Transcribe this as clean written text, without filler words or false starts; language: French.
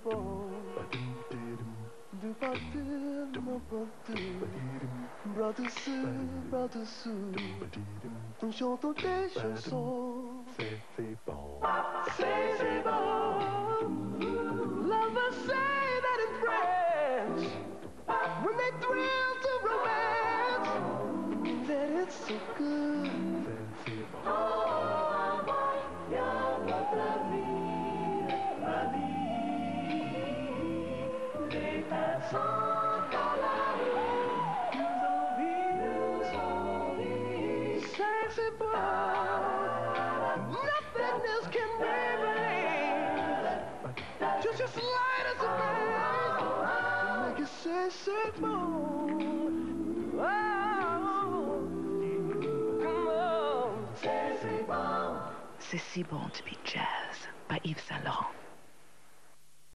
bon. Bras dessous, nous chantons des chansons. C'est bon. C'est bon. Lovers say that in France, when they thrill to romance, that it's so good. C'est bon. Oh, la vie, les personnes à la rue nous envie. Sexy boy, nothing else can be believed. Just your slightest advance, make you say, oh, come on, c'est si bon. C'est si bon to be jazz by Yves Saint Laurent.